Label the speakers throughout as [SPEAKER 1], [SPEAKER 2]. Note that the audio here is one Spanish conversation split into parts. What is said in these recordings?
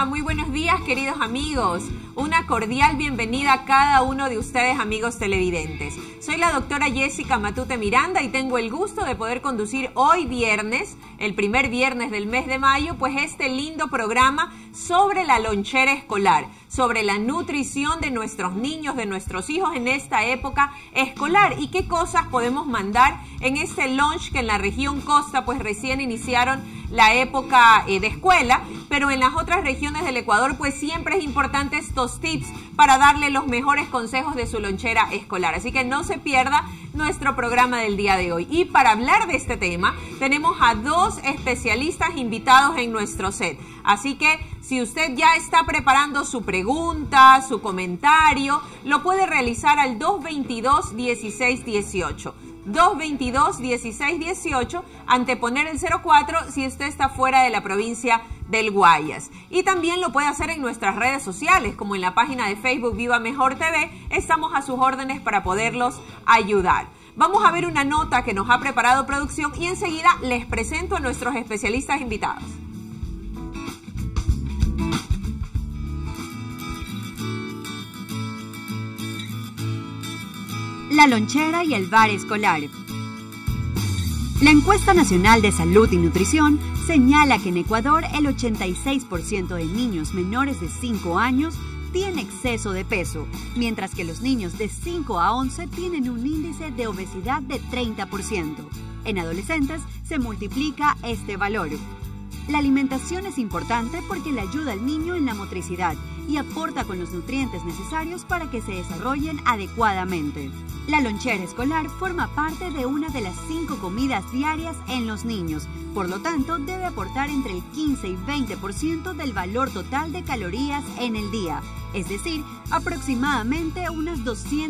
[SPEAKER 1] Hola, muy buenos días, queridos amigos. Una cordial bienvenida a cada uno de ustedes, amigos televidentes. Soy la doctora Jessica Matute Miranda y tengo el gusto de poder conducir hoy viernes, el primer viernes del mes de mayo, pues este lindo programa sobre la lonchera escolar, sobre la nutrición de nuestros niños, de nuestros hijos en esta época escolar y qué cosas podemos mandar en este lunch que en la región costa pues recién iniciaron la época de escuela, pero en las otras regiones del Ecuador pues siempre es importante estos tips para darle los mejores consejos de su lonchera escolar. Así que no se pierda nuestro programa del día de hoy. Y para hablar de este tema tenemos a dos especialistas invitados en nuestro set. Así que si usted ya está preparando su pregunta, su comentario, lo puede realizar al 222-1618. 222-1618, anteponer el 04 si usted está fuera de la provincia del Guayas. Y también lo puede hacer en nuestras redes sociales, como en la página de Facebook Viva Mejor TV. Estamos a sus órdenes para poderlos ayudar. Vamos a ver una nota que nos ha preparado producción y enseguida les presento a nuestros especialistas invitados.
[SPEAKER 2] La lonchera y el bar escolar. La encuesta nacional de salud y nutrición señala que en Ecuador el 86% de niños menores de 5 años tiene exceso de peso, mientras que los niños de 5 a 11 tienen un índice de obesidad de 30%. En adolescentes se multiplica este valor. La alimentación es importante porque le ayuda al niño en la motricidad y aporta con los nutrientes necesarios para que se desarrollen adecuadamente. La lonchera escolar forma parte de una de las 5 comidas diarias en los niños, por lo tanto debe aportar entre el 15 y 20% del valor total de calorías en el día, es decir, aproximadamente unas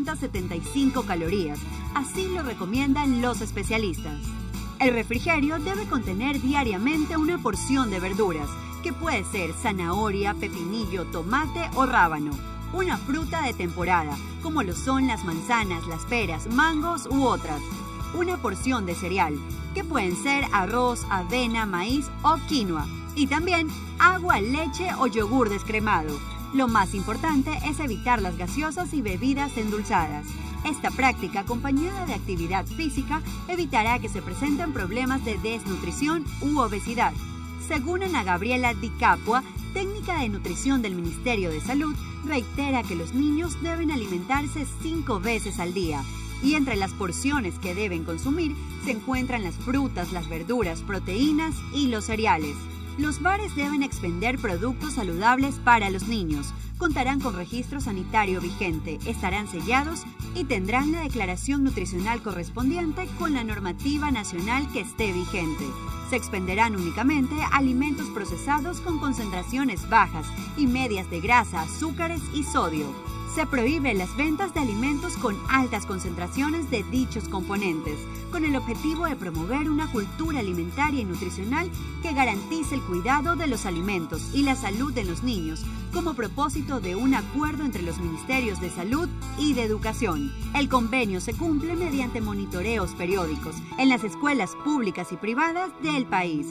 [SPEAKER 2] 275 calorías. Así lo recomiendan los especialistas. El refrigerio debe contener diariamente una porción de verduras, que puede ser zanahoria, pepinillo, tomate o rábano, una fruta de temporada, como lo son las manzanas, las peras, mangos u otras, una porción de cereal, que pueden ser arroz, avena, maíz o quinoa, y también agua, leche o yogur descremado. Lo más importante es evitar las gaseosas y bebidas endulzadas. Esta práctica, acompañada de actividad física, evitará que se presenten problemas de desnutrición u obesidad. Según Ana Gabriela Di Capua, técnica de nutrición del Ministerio de Salud, reitera que los niños deben alimentarse 5 veces al día y entre las porciones que deben consumir se encuentran las frutas, las verduras, proteínas y los cereales. Los bares deben expender productos saludables para los niños, contarán con registro sanitario vigente, estarán sellados y tendrán la declaración nutricional correspondiente con la normativa nacional que esté vigente. Se expenderán únicamente alimentos procesados con concentraciones bajas y medias de grasa, azúcares y sodio. Se prohíben las ventas de alimentos con altas concentraciones de dichos componentes, con el objetivo de promover una cultura alimentaria y nutricional que garantice el cuidado de los alimentos y la salud de los niños, como propósito de un acuerdo entre los Ministerios de Salud y de Educación. El convenio se cumple mediante monitoreos periódicos en las escuelas públicas y privadas del país.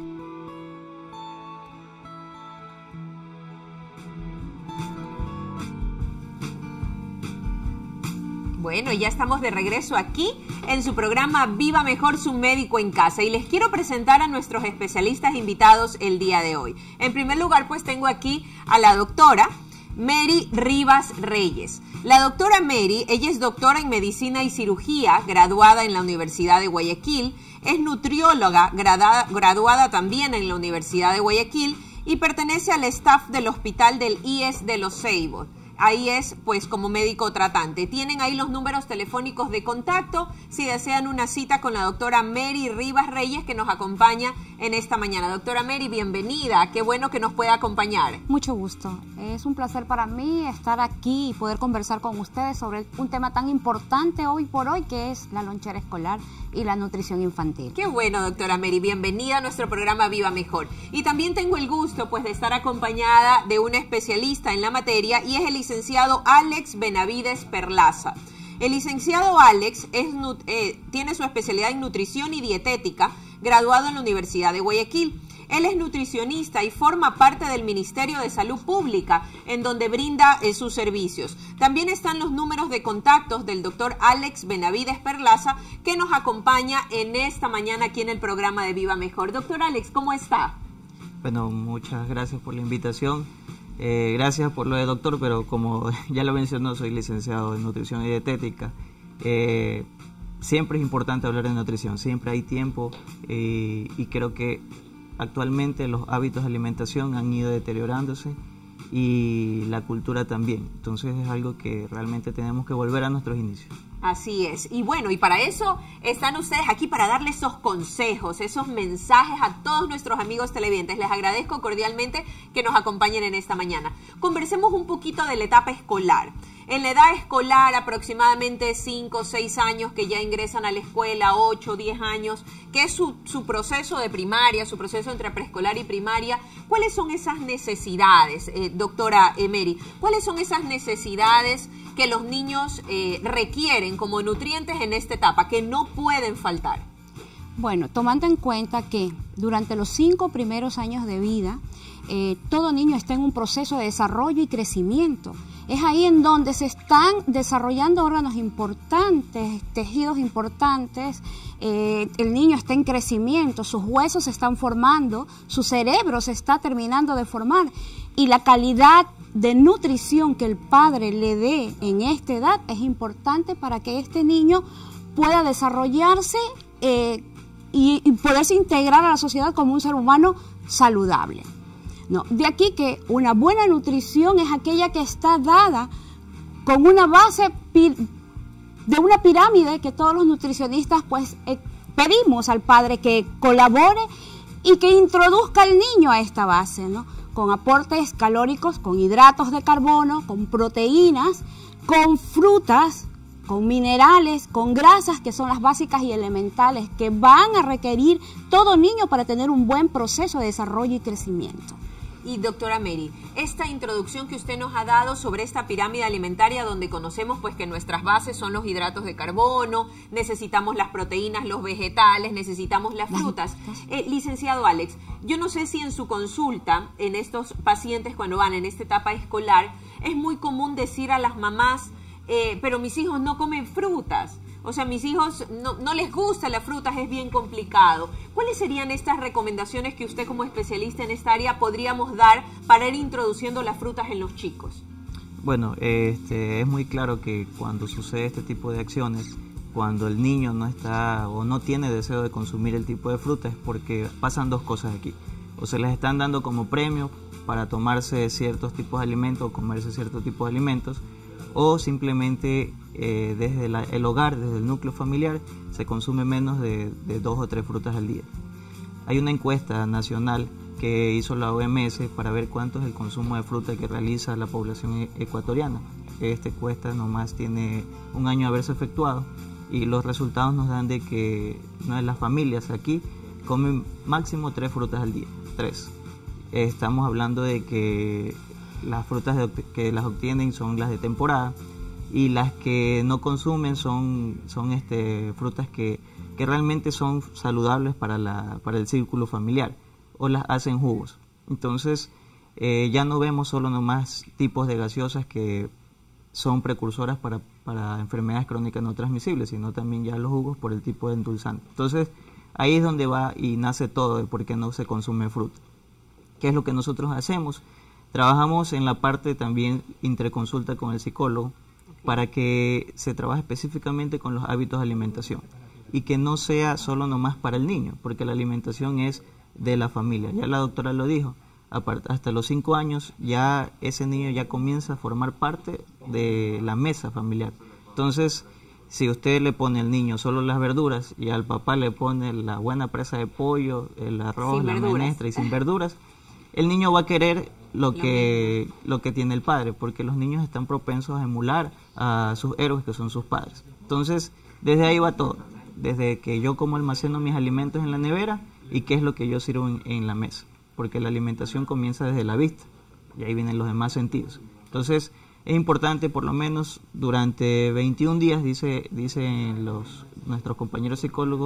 [SPEAKER 1] Bueno, ya estamos de regreso aquí en su programa Viva Mejor, su médico en casa. Y les quiero presentar a nuestros especialistas invitados el día de hoy. En primer lugar, pues tengo aquí a la doctora Mary Rivas Reyes. La doctora Mary, ella es doctora en medicina y cirugía, graduada en la Universidad de Guayaquil. Es nutrióloga, graduada también en la Universidad de Guayaquil y pertenece al staff del Hospital del IES de Los Ceibos. Ahí es pues como médico tratante. Tienen ahí los números telefónicos de contacto si desean una cita con la doctora Mary Rivas Reyes, que nos acompaña en esta mañana. Doctora Mary, bienvenida. Qué bueno que nos pueda acompañar.
[SPEAKER 3] Mucho gusto. Es un placer para mí estar aquí y poder conversar con ustedes sobre un tema tan importante hoy por hoy, que es la lonchera escolar y la nutrición infantil.
[SPEAKER 1] Qué bueno, doctora Mary. Bienvenida a nuestro programa Viva Mejor. Y también tengo el gusto pues de estar acompañada de una especialista en la materia y es el licenciado Alex Benavides Perlaza. El licenciado Alex tiene su especialidad en nutrición y dietética, graduado en la Universidad de Guayaquil. Él es nutricionista y forma parte del Ministerio de Salud Pública, en donde brinda sus servicios. También están los números de contactos del doctor Alex Benavides Perlaza, que nos acompaña en esta mañana aquí en el programa de Viva Mejor. Doctor Alex, ¿cómo está?
[SPEAKER 4] Bueno, muchas gracias por la invitación. Gracias por lo de doctor, pero como ya lo mencionó, soy licenciado en nutrición y dietética. Siempre es importante hablar de nutrición, siempre hay tiempo y creo que actualmente los hábitos de alimentación han ido deteriorándose y la cultura también. Entonces es algo que realmente tenemos que volver a nuestros inicios.
[SPEAKER 1] Así es. Y bueno, y para eso están ustedes aquí, para darles esos consejos, esos mensajes a todos nuestros amigos televidentes. Les agradezco cordialmente que nos acompañen en esta mañana. Conversemos un poquito de la etapa escolar. En la edad escolar, aproximadamente 5 o 6 años que ya ingresan a la escuela, 8 o 10 años, que es su proceso de primaria, su proceso entre preescolar y primaria. ¿Cuáles son esas necesidades, doctora Mary? ¿Cuáles son esas necesidades que los niños requieren como nutrientes en esta etapa, que no pueden faltar?
[SPEAKER 3] Bueno, tomando en cuenta que durante los 5 primeros años de vida, todo niño está en un proceso de desarrollo y crecimiento. Es ahí en donde se están desarrollando órganos importantes, tejidos importantes. El niño está en crecimiento, sus huesos se están formando, su cerebro se está terminando de formar, y la calidad de nutrición que el padre le dé en esta edad es importante para que este niño pueda desarrollarse y poderse integrar a la sociedad como un ser humano saludable. No, de aquí que una buena nutrición es aquella que está dada con una base de una pirámide que todos los nutricionistas pues pedimos al padre que colabore y que introduzca al niño a esta base, ¿no? Con aportes calóricos, con hidratos de carbono, con proteínas, con frutas, con minerales, con grasas, que son las básicas y elementales que van a requerir todo niño para tener un buen proceso de desarrollo y crecimiento.
[SPEAKER 1] Y doctora Mary, esta introducción que usted nos ha dado sobre esta pirámide alimentaria, donde conocemos pues que nuestras bases son los hidratos de carbono, necesitamos las proteínas, los vegetales, necesitamos las frutas. Licenciado Alex, yo no sé si en su consulta, en estos pacientes cuando van en esta etapa escolar, es muy común decir a las mamás, pero mis hijos no comen frutas. O sea, mis hijos no les gustan las frutas, es bien complicado. ¿Cuáles serían estas recomendaciones que usted como especialista en esta área podríamos dar para ir introduciendo las frutas en los chicos?
[SPEAKER 4] Bueno, es muy claro que cuando sucede este tipo de acciones, cuando el niño no está o no tiene deseo de consumir el tipo de fruta, es porque pasan dos cosas aquí. O se les están dando como premio para tomarse ciertos tipos de alimentos o comerse ciertos tipos de alimentos, o simplemente desde el hogar, desde el núcleo familiar, se consume menos de 2 o 3 frutas al día. Hay una encuesta nacional que hizo la OMS para ver cuánto es el consumo de fruta que realiza la población ecuatoriana. Esta encuesta nomás tiene un año de haberse efectuado y los resultados nos dan de que una de las familias aquí comen máximo 3 frutas al día, 3. Estamos hablando de que las frutas que las obtienen son las de temporada y las que no consumen son frutas que realmente son saludables para el círculo familiar, o las hacen jugos. Entonces ya no vemos solo nomás tipos de gaseosas que son precursoras para enfermedades crónicas no transmisibles, sino también ya los jugos por el tipo de endulzante. Entonces ahí es donde va y nace todo de por qué no se consume fruta. ¿Qué es lo que nosotros hacemos? Trabajamos en la parte también interconsulta con el psicólogo para que se trabaje específicamente con los hábitos de alimentación y que no sea solo nomás para el niño, porque la alimentación es de la familia. Ya la doctora lo dijo, hasta los 5 años ya ese niño ya comienza a formar parte de la mesa familiar. Entonces, si usted le pone al niño solo las verduras y al papá le pone la buena presa de pollo, el arroz, la menestra y sin verduras, el niño va a querer lo que tiene el padre, porque los niños están propensos a emular a sus héroes, que son sus padres. Entonces, desde ahí va todo, desde que yo como almaceno mis alimentos en la nevera y qué es lo que yo sirvo en la mesa, porque la alimentación comienza desde la vista y ahí vienen los demás sentidos. Entonces, es importante por lo menos durante 21 días, dicen nuestros compañeros psicólogos,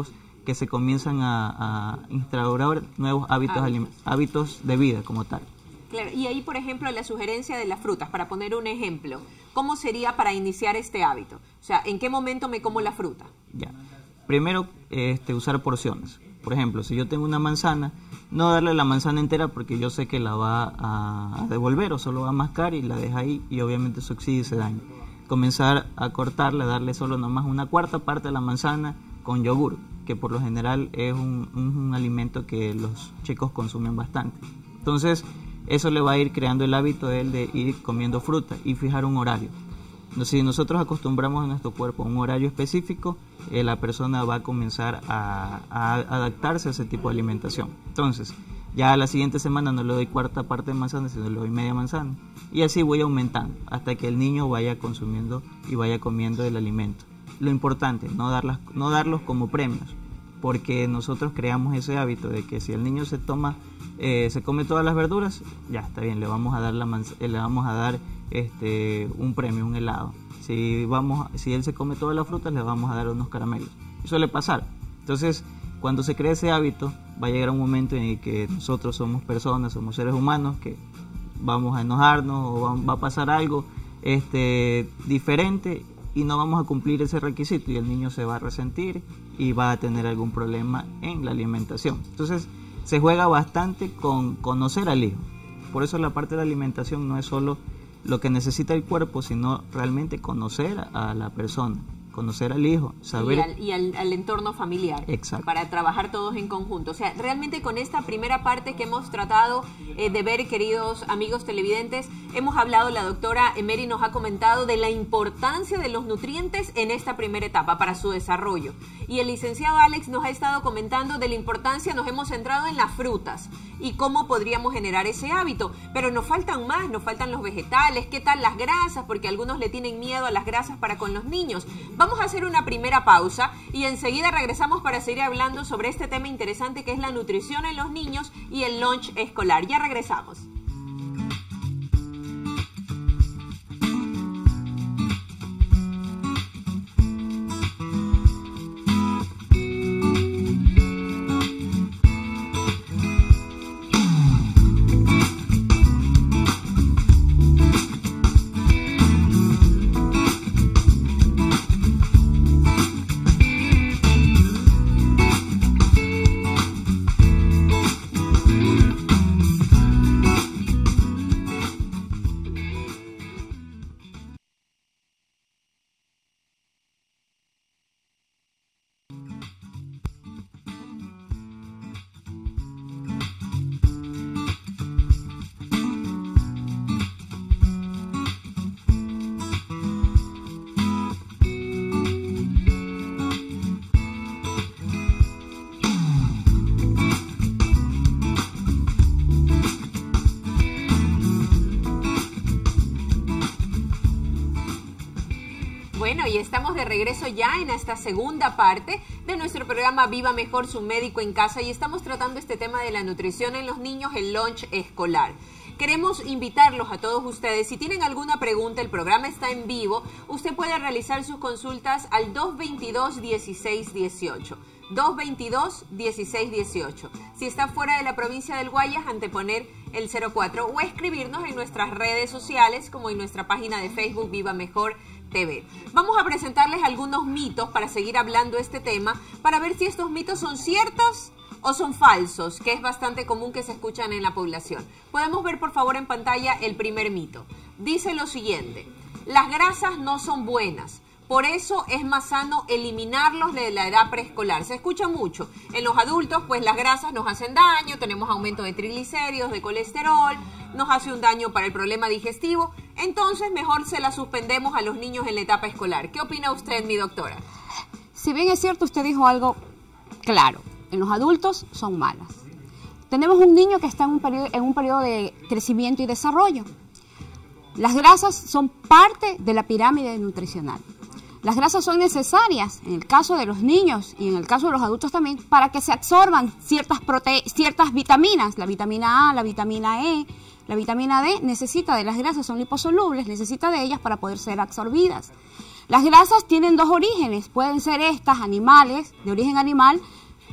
[SPEAKER 4] que se comienzan a instaurar nuevos hábitos de vida como tal.
[SPEAKER 1] Claro, y ahí, por ejemplo, la sugerencia de las frutas, para poner un ejemplo, ¿cómo sería para iniciar este hábito? O sea, ¿en qué momento me como la fruta?
[SPEAKER 4] Ya. Primero, usar porciones. Por ejemplo, si yo tengo una manzana, no darle la manzana entera porque yo sé que la va a devolver o solo va a mascar y la deja ahí y obviamente se oxida y se daña. Comenzar a cortarla, darle solo nomás una cuarta parte de la manzana con yogur, que por lo general es un alimento que los chicos consumen bastante. Entonces, eso le va a ir creando el hábito de él de ir comiendo fruta y fijar un horario. Si nosotros acostumbramos a nuestro cuerpo a un horario específico, la persona va a comenzar a adaptarse a ese tipo de alimentación. Entonces, ya a la siguiente semana no le doy cuarta parte de manzana, sino le doy media manzana. Y así voy aumentando hasta que el niño vaya consumiendo y vaya comiendo el alimento. Lo importante, no darlos como premios, porque nosotros creamos ese hábito de que si el niño se come todas las verduras, ya está bien, le vamos a dar un premio, un helado. Si él se come todas las frutas, le vamos a dar unos caramelos. Y suele pasar. Entonces, cuando se crea ese hábito, va a llegar un momento en el que nosotros somos personas, somos seres humanos, que vamos a enojarnos o va a pasar algo diferente y no vamos a cumplir ese requisito y el niño se va a resentir y va a tener algún problema en la alimentación. Entonces, se juega bastante con conocer al hijo. Por eso la parte de la alimentación no es solo lo que necesita el cuerpo, sino realmente conocer a la persona, conocer al hijo, saber...
[SPEAKER 1] Y al entorno familiar.
[SPEAKER 4] Exacto.
[SPEAKER 1] Para trabajar todos en conjunto. O sea, realmente con esta primera parte que hemos tratado de ver, queridos amigos televidentes, hemos hablado, la doctora Emery nos ha comentado de la importancia de los nutrientes en esta primera etapa para su desarrollo. Y el licenciado Alex nos ha estado comentando de la importancia, nos hemos centrado en las frutas y cómo podríamos generar ese hábito. Pero nos faltan más, nos faltan los vegetales, qué tal las grasas, porque algunos le tienen miedo a las grasas para con los niños. Vamos a hacer una primera pausa y enseguida regresamos para seguir hablando sobre este tema interesante que es la nutrición en los niños y el lunch escolar. Ya regresamos. Bueno, y estamos de regreso ya en esta segunda parte de nuestro programa Viva Mejor, su médico en casa, y estamos tratando este tema de la nutrición en los niños, el lunch escolar. Queremos invitarlos a todos ustedes, si tienen alguna pregunta, el programa está en vivo, usted puede realizar sus consultas al 222-1618. 222-1618. Si está fuera de la provincia del Guayas, anteponer el 04 o escribirnos en nuestras redes sociales como en nuestra página de Facebook Viva Mejor TV. Vamos a presentarles algunos mitos para seguir hablando este tema, para ver si estos mitos son ciertos o son falsos, que es bastante común que se escuchan en la población. Podemos ver por favor en pantalla el primer mito. Dice lo siguiente: las grasas no son buenas. Por eso es más sano eliminarlos de la edad preescolar. Se escucha mucho. En los adultos, pues las grasas nos hacen daño, tenemos aumento de triglicéridos, de colesterol, nos hace un daño para el problema digestivo. Entonces, mejor se las suspendemos a los niños en la etapa escolar. ¿Qué opina usted, mi doctora?
[SPEAKER 3] Si bien es cierto, usted dijo algo claro. En los adultos son malas. Tenemos un niño que está en un periodo de crecimiento y desarrollo. Las grasas son parte de la pirámide nutricional. Las grasas son necesarias, en el caso de los niños y en el caso de los adultos también, para que se absorban ciertas vitaminas, la vitamina A, la vitamina E, la vitamina D, necesita de las grasas, son liposolubles, necesita de ellas para poder ser absorbidas. Las grasas tienen dos orígenes, pueden ser estas animales, de origen animal,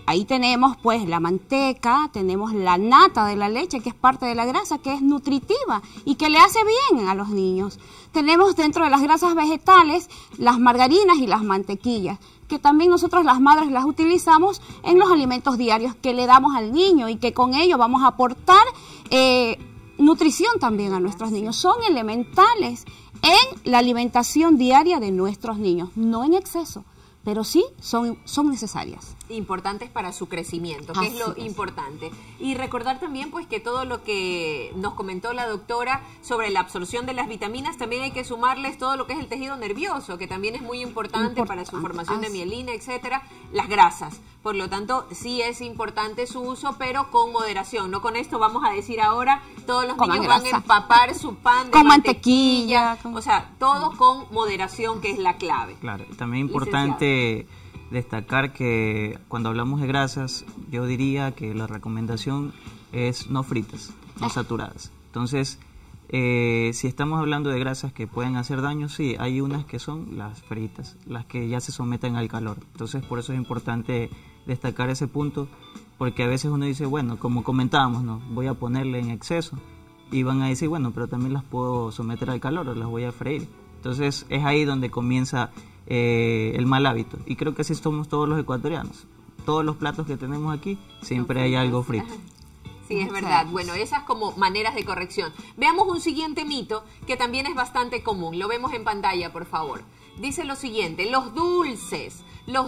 [SPEAKER 3] Ahí tenemos pues la manteca, tenemos la nata de la leche, que es parte de la grasa, que es nutritiva y que le hace bien a los niños. Tenemos dentro de las grasas vegetales las margarinas y las mantequillas, que también nosotros las madres las utilizamos en los alimentos diarios que le damos al niño y que con ello vamos a aportar nutrición también a nuestros niños. Son elementales en la alimentación diaria de nuestros niños, no en exceso, pero sí son necesarias.
[SPEAKER 1] Importantes para su crecimiento, que es lo importante. Y recordar también pues que todo lo que nos comentó la doctora sobre la absorción de las vitaminas, también hay que sumarles todo lo que es el tejido nervioso, que también es muy importante para su formación de mielina, etcétera, las grasas. Por lo tanto, sí es importante su uso, pero con moderación. No con esto vamos a decir ahora, todos los niños van a empapar su pan de
[SPEAKER 3] con mantequilla.
[SPEAKER 1] O sea, todo con moderación, que es la clave.
[SPEAKER 4] Claro, también importante destacar que cuando hablamos de grasas, yo diría que la recomendación es no fritas, no saturadas. Entonces, si estamos hablando de grasas que pueden hacer daño, sí, hay unas que son las fritas, las que ya se someten al calor. Entonces, por eso es importante destacar ese punto, porque a veces uno dice, bueno, como comentábamos, no, voy a ponerle en exceso, y van a decir, bueno, pero también las puedo someter al calor o las voy a freír. Entonces, es ahí donde comienza el mal hábito, y creo que así somos todos los ecuatorianos. Todos los platos que tenemos aquí siempre hay algo frito.
[SPEAKER 1] Sí, es verdad. Bueno, esas como maneras de corrección. Veamos un siguiente mito que también es bastante común. Lo vemos en pantalla, por favor. Dice lo siguiente: los dulces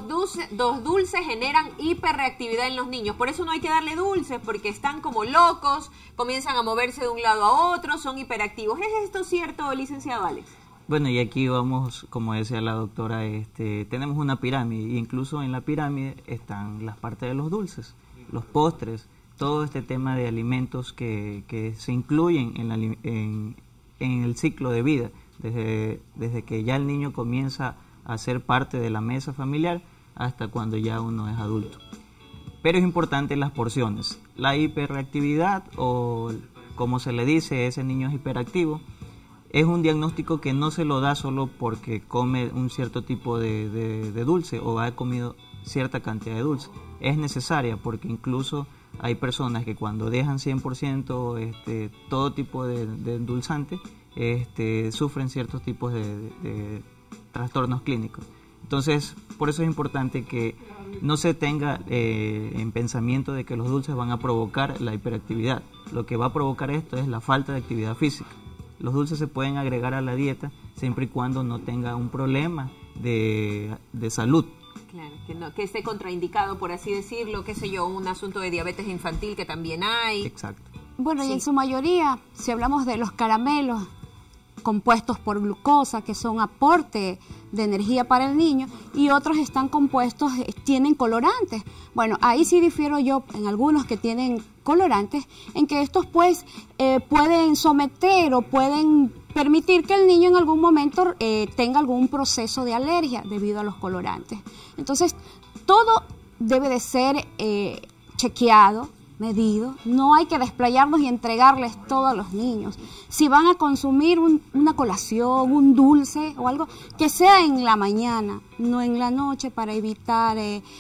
[SPEAKER 1] generan hiperreactividad en los niños. Por eso no hay que darle dulces, porque están como locos, comienzan a moverse de un lado a otro, son hiperactivos. ¿Es esto cierto, licenciado Alex?
[SPEAKER 4] Bueno, y aquí vamos, como decía la doctora, tenemos una pirámide, y incluso en la pirámide están las partes de los dulces, los postres, todo este tema de alimentos que se incluyen en el ciclo de vida, desde que ya el niño comienza a ser parte de la mesa familiar hasta cuando ya uno es adulto. Pero es importante las porciones. La hiperreactividad, o como se le dice, ese niño es hiperactivo, es un diagnóstico que no se lo da solo porque come un cierto tipo de dulce o ha comido cierta cantidad de dulce. Es necesaria, porque incluso hay personas que cuando dejan 100% todo tipo de endulzante, sufren ciertos tipos de trastornos clínicos. Entonces, por eso es importante que no se tenga en pensamiento de que los dulces van a provocar la hiperactividad. Lo que va a provocar esto es la falta de actividad física. Los dulces se pueden agregar a la dieta siempre y cuando no tenga un problema de salud.
[SPEAKER 1] Claro, que esté contraindicado, por así decirlo, qué sé yo, un asunto de diabetes infantil que también hay.
[SPEAKER 4] Exacto.
[SPEAKER 3] Bueno, sí. Y en su mayoría, si hablamos de los caramelos compuestos por glucosa, que son aporte de energía para el niño, y otros están compuestos, tienen colorantes. Bueno, ahí sí difiero yo en algunos que tienen colorantes, en que estos pues pueden someter o pueden permitir que el niño en algún momento tenga algún proceso de alergia debido a los colorantes. Entonces, todo debe de ser chequeado, medido. No hay que desplayarnos y entregarles todo a los niños. Si van a consumir una colación, un dulce o algo, que sea en la mañana, no en la noche, para evitar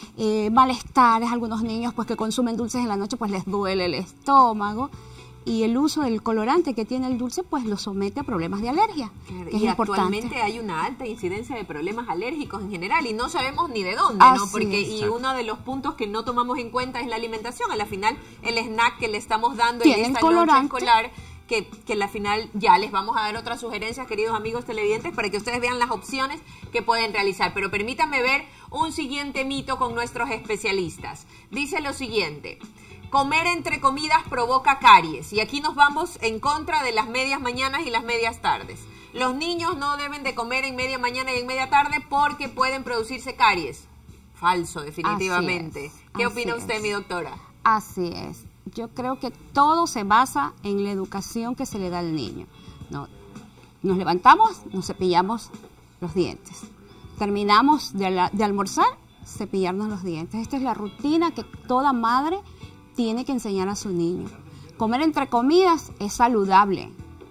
[SPEAKER 3] malestares. Algunos niños pues que consumen dulces en la noche pues les duele el estómago, y el uso del colorante que tiene el dulce pues lo somete a problemas de alergia.
[SPEAKER 1] Claro,
[SPEAKER 3] que
[SPEAKER 1] y
[SPEAKER 3] es
[SPEAKER 1] actualmente
[SPEAKER 3] importante.
[SPEAKER 1] hay una alta incidencia de problemas alérgicos en general y no sabemos ni de dónde, ¿no? Porque y uno de los puntos que no tomamos en cuenta es la alimentación. A la final el snack que le estamos dando en esta noche escolar, que a la final ya les vamos a dar otras sugerencias, queridos amigos televidentes, para que ustedes vean las opciones que pueden realizar. Pero permítanme ver un siguiente mito con nuestros especialistas. Dice lo siguiente: comer entre comidas provoca caries. Y aquí nos vamos en contra de las medias mañanas y las medias tardes. Los niños no deben de comer en media mañana y en media tarde porque pueden producirse caries. Falso, definitivamente. ¿Qué opina usted, mi doctora?
[SPEAKER 3] Así es. Yo creo que todo se basa en la educación que se le da al niño. No, nos levantamos, nos cepillamos los dientes. Terminamos de almorzar, cepillarnos los dientes. Esta es la rutina que toda madre tiene que enseñar a su niño. Comer entre comidas es saludable.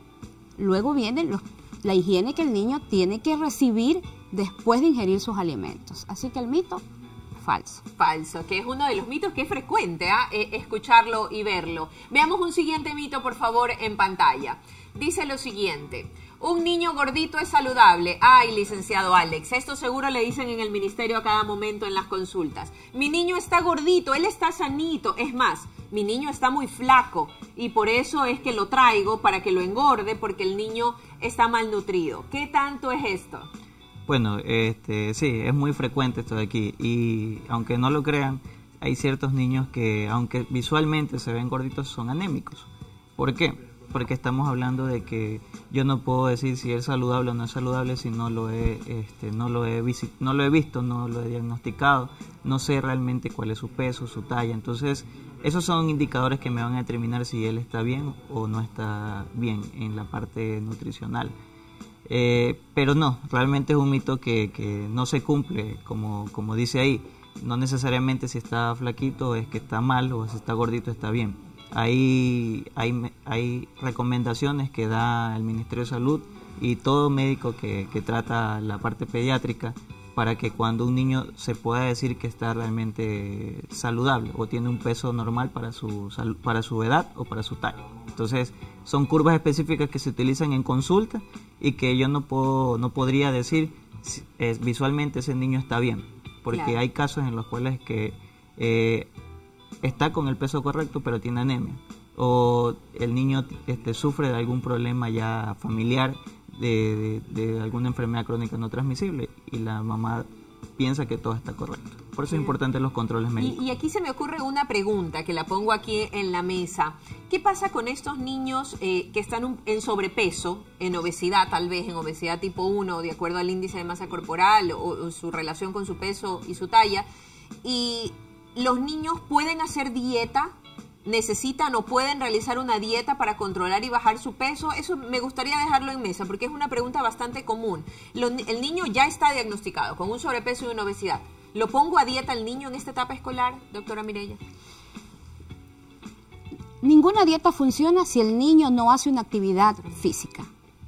[SPEAKER 3] Luego viene la higiene que el niño tiene que recibir después de ingerir sus alimentos. Así que el mito, falso.
[SPEAKER 1] Falso, que es uno de los mitos que es frecuente escucharlo y verlo. Veamos un siguiente mito, por favor, en pantalla. Dice lo siguiente: un niño gordito es saludable. Ay, licenciado Alex, esto seguro le dicen en el ministerio a cada momento en las consultas. Mi niño está gordito, él está sanito. Es más, mi niño está muy flaco y por eso es que lo traigo para que lo engorde, porque el niño está malnutrido. ¿Qué tanto es esto?
[SPEAKER 4] Bueno, sí, es muy frecuente esto de aquí, y aunque no lo crean, hay ciertos niños que, aunque visualmente se ven gorditos, son anémicos. ¿Por qué? Porque estamos hablando de que yo no puedo decir si es saludable o no es saludable si no lo he visto, no lo he diagnosticado, no sé realmente cuál es su peso, su talla. Entonces, esos son indicadores que me van a determinar si él está bien o no está bien en la parte nutricional. Pero no, realmente es un mito que no se cumple, como dice ahí. No necesariamente si está flaquito es que está mal, o si está gordito está bien. Hay recomendaciones que da el Ministerio de Salud y todo médico que trata la parte pediátrica para que cuando un niño se pueda decir que está realmente saludable o tiene un peso normal para su edad o para su talla. Entonces, son curvas específicas que se utilizan en consulta y que yo no podría decir visualmente ese niño está bien, porque claro, hay casos en los cuales que está con el peso correcto pero tiene anemia, o el niño sufre de algún problema ya familiar, de alguna enfermedad crónica no transmisible, y la mamá piensa que todo está correcto. Por eso es importante los controles médicos.
[SPEAKER 1] Y aquí se me ocurre una pregunta que la pongo aquí en la mesa. ¿Qué pasa con estos niños que están en sobrepeso, en obesidad tal vez, en obesidad tipo 1, de acuerdo al índice de masa corporal o su relación con su peso y su talla? Y los niños pueden hacer dieta, necesitan o pueden realizar una dieta para controlar y bajar su peso. Eso me gustaría dejarlo en mesa porque es una pregunta bastante común. El niño ya está diagnosticado con un sobrepeso y una obesidad. ¿Lo pongo a dieta al niño en esta etapa escolar, doctora Mireya?
[SPEAKER 3] Ninguna dieta funciona si el niño no hace una actividad física.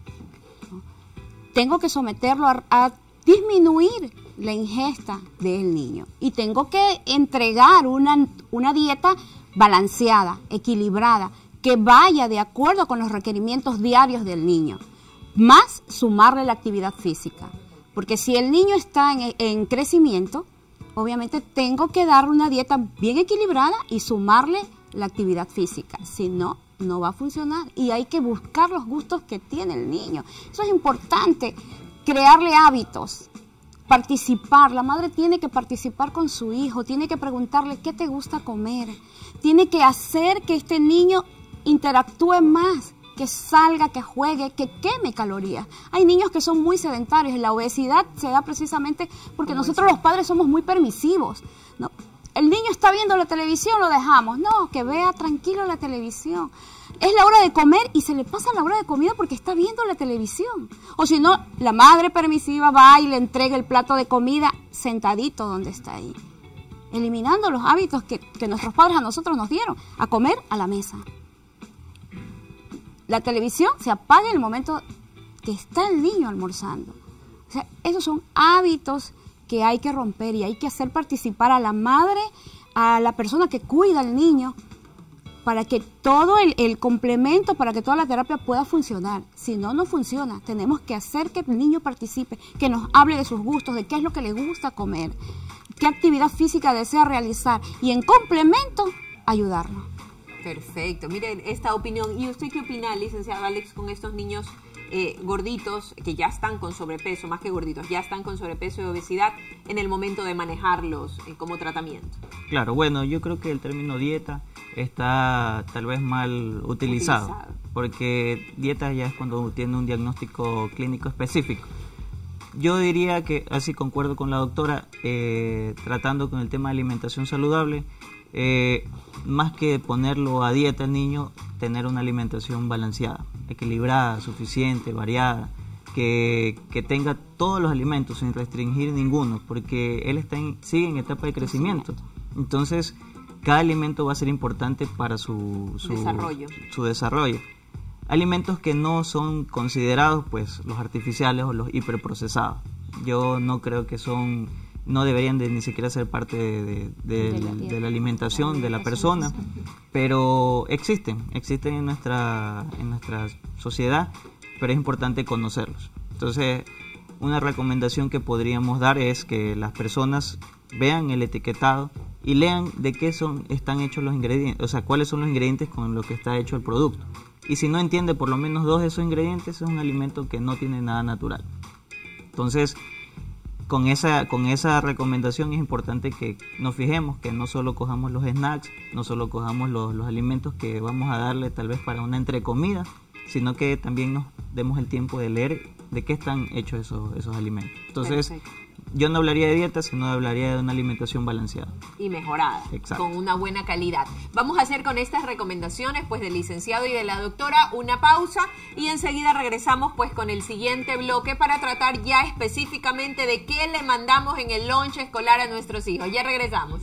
[SPEAKER 3] Tengo que someterlo a disminuir la ingesta del niño y tengo que entregar una dieta balanceada, equilibrada, que vaya de acuerdo con los requerimientos diarios del niño, más sumarle la actividad física. Porque si el niño está en crecimiento, obviamente tengo que darle una dieta bien equilibrada y sumarle la actividad física. Si no, no va a funcionar. Y hay que buscar los gustos que tiene el niño. Eso es importante, crearle hábitos. Participar, la madre tiene que participar con su hijo, tiene que preguntarle qué te gusta comer, tiene que hacer que este niño interactúe más, que salga, que juegue, que queme calorías. Hay niños que son muy sedentarios y la obesidad se da precisamente porque nosotros los padres somos muy permisivos, ¿no? El niño está viendo la televisión, lo dejamos, no, que vea tranquilo la televisión. Es la hora de comer y se le pasa la hora de comida porque está viendo la televisión. O si no, la madre permisiva va y le entrega el plato de comida sentadito donde está ahí. Eliminando los hábitos que nuestros padres a nosotros nos dieron, a comer a la mesa. La televisión se apaga en el momento que está el niño almorzando. O sea, esos son hábitos que hay que romper y hay que hacer participar a la madre, a la persona que cuida al niño, para que todo el complemento, para que toda la terapia pueda funcionar. Si no, no funciona. Tenemos que hacer que el niño participe, que nos hable de sus gustos, de qué es lo que le gusta comer, qué actividad física desea realizar y en complemento ayudarlo.
[SPEAKER 1] Perfecto. Miren esta opinión. ¿Y usted qué opina, licenciado Alex, con estos niños gorditos que ya están con sobrepeso, más que gorditos, ya están con sobrepeso y obesidad en el momento de manejarlos como tratamiento?
[SPEAKER 4] Claro, bueno, yo creo que el término dieta está tal vez mal utilizado. Porque dieta ya es cuando tiene un diagnóstico clínico específico. Yo diría que, así concuerdo con la doctora, tratando con el tema de alimentación saludable, más que ponerlo a dieta al niño, tener una alimentación balanceada, equilibrada, suficiente, variada, que tenga todos los alimentos sin restringir ninguno, porque él sigue en etapa de crecimiento. Entonces, cada alimento va a ser importante para su desarrollo. Alimentos que no son considerados pues los artificiales o los hiperprocesados. Yo no creo que son no deberían de ni siquiera ser parte de la alimentación de la persona, pero existen en nuestra sociedad, pero es importante conocerlos. Entonces, una recomendación que podríamos dar es que las personas vean el etiquetado y lean de qué están hechos los ingredientes, o sea, cuáles son los ingredientes con los que está hecho el producto. Y si no entiende por lo menos 2 de esos ingredientes, es un alimento que no tiene nada natural. Entonces, con esa recomendación es importante que nos fijemos, que no solo cojamos los snacks, no solo cojamos los alimentos que vamos a darle tal vez para una entrecomida, sino que también nos demos el tiempo de leer de qué están hechos esos alimentos. Entonces, yo no hablaría de dieta, sino hablaría de una alimentación balanceada.
[SPEAKER 1] Y mejorada.
[SPEAKER 4] Exacto.
[SPEAKER 1] Con una buena calidad. Vamos a hacer con estas recomendaciones pues del licenciado y de la doctora una pausa y enseguida regresamos pues con el siguiente bloque para tratar ya específicamente de qué le mandamos en el lunch escolar a nuestros hijos. Ya regresamos.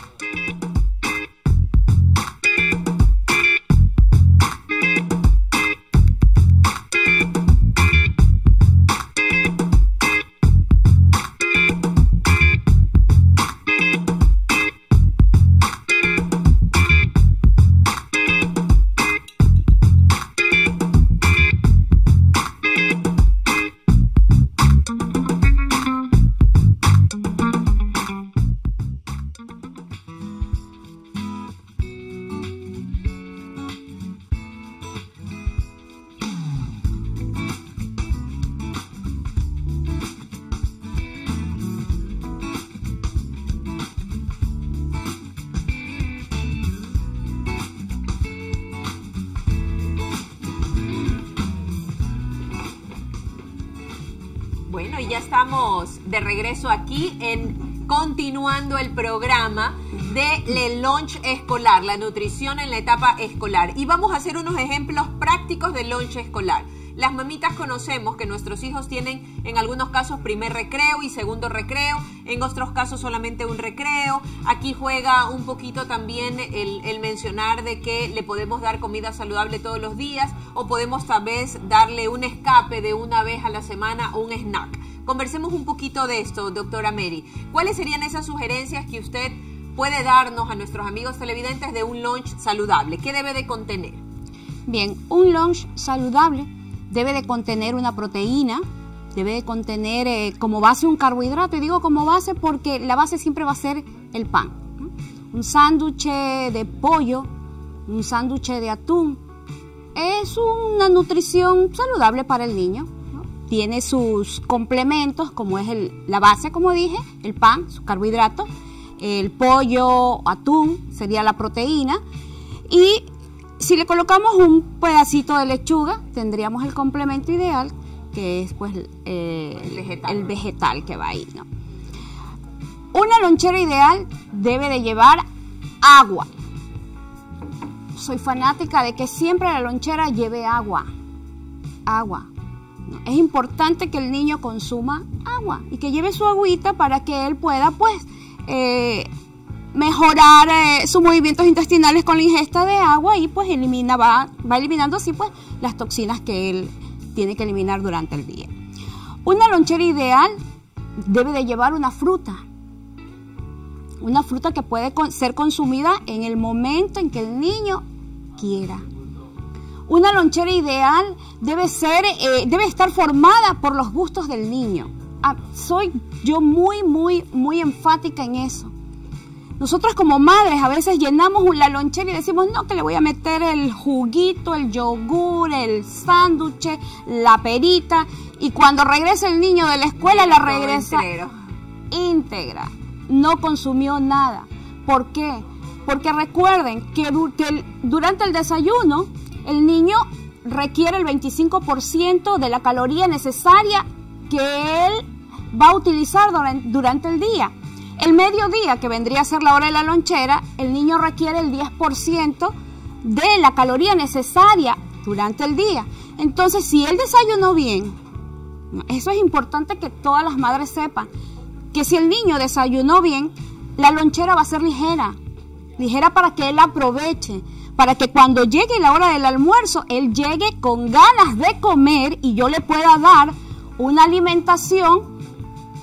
[SPEAKER 1] Bueno, y ya estamos de regreso aquí en continuando el programa de lunch escolar, la nutrición en la etapa escolar. Y vamos a hacer unos ejemplos prácticos de lunch escolar. Las mamitas conocemos que nuestros hijos tienen en algunos casos primer recreo y segundo recreo, en otros casos solamente un recreo. Aquí juega un poquito también el mencionar de que le podemos dar comida saludable todos los días o podemos tal vez darle un escape de una vez a la semana o un snack. Conversemos un poquito de esto, doctora Mary. ¿Cuáles serían esas sugerencias que usted puede darnos a nuestros amigos televidentes de un lunch saludable? ¿Qué debe de contener?
[SPEAKER 3] Bien, un lunch saludable debe de contener una proteína, debe de contener como base un carbohidrato, y digo como base porque la base siempre va a ser el pan, ¿no? Un sándwich de pollo, un sándwich de atún, es una nutrición saludable para el niño, ¿no? Tiene sus complementos como es la base, como dije, el pan, su carbohidrato, el pollo, atún sería la proteína, y si le colocamos un pedacito de lechuga, tendríamos el complemento ideal, que es pues el vegetal que va ahí, ¿no? Una lonchera ideal debe de llevar agua. Soy fanática de que siempre la lonchera lleve agua. Agua. Es importante que el niño consuma agua y que lleve su agüita para que él pueda pues mejorar sus movimientos intestinales con la ingesta de agua y pues va eliminando así pues las toxinas que él tiene que eliminar durante el día. Una lonchera ideal debe de llevar una fruta que puede ser consumida en el momento en que el niño quiera. Una lonchera ideal debe estar formada por los gustos del niño. Soy yo muy enfática en eso. Nosotros como madres a veces llenamos la lonchera y decimos, no, que le voy a meter el juguito, el yogur, el sándwich, la perita, y cuando regresa el niño de la escuela la regresa íntegra. No consumió nada. ¿Por qué? Porque recuerden que durante el desayuno el niño requiere el 25% de la caloría necesaria que él va a utilizar durante el día. El mediodía, que vendría a ser la hora de la lonchera, el niño requiere el 10% de la caloría necesaria durante el día. Entonces, si él desayunó bien, eso es importante que todas las madres sepan, que si el niño desayunó bien, la lonchera va a ser ligera para que él aproveche, para que cuando llegue la hora del almuerzo, él llegue con ganas de comer y yo le pueda dar una alimentación